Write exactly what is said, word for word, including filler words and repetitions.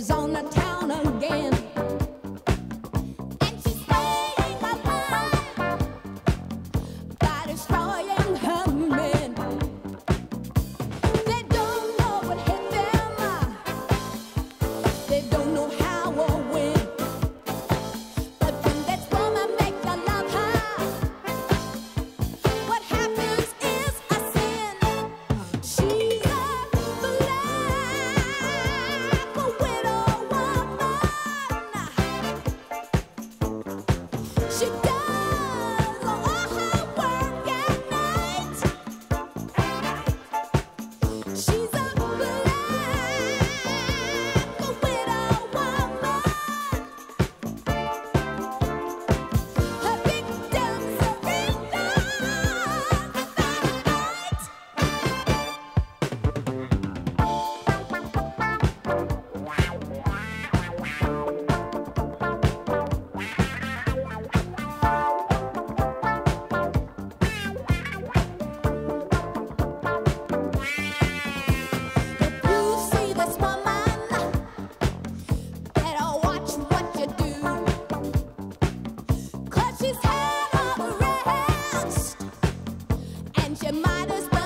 She's on the town again. And she's staying alive by destroying her men. They don't know what hit them. They don't know how or when. But when that woman makes you love her, what happens is a sin. She's a black widow woman. She does all her work at night. She's a black widow woman. Her victims surrender that night. If you see this woman, better watch what you do. 'Cause she's had all the rest, and she might as well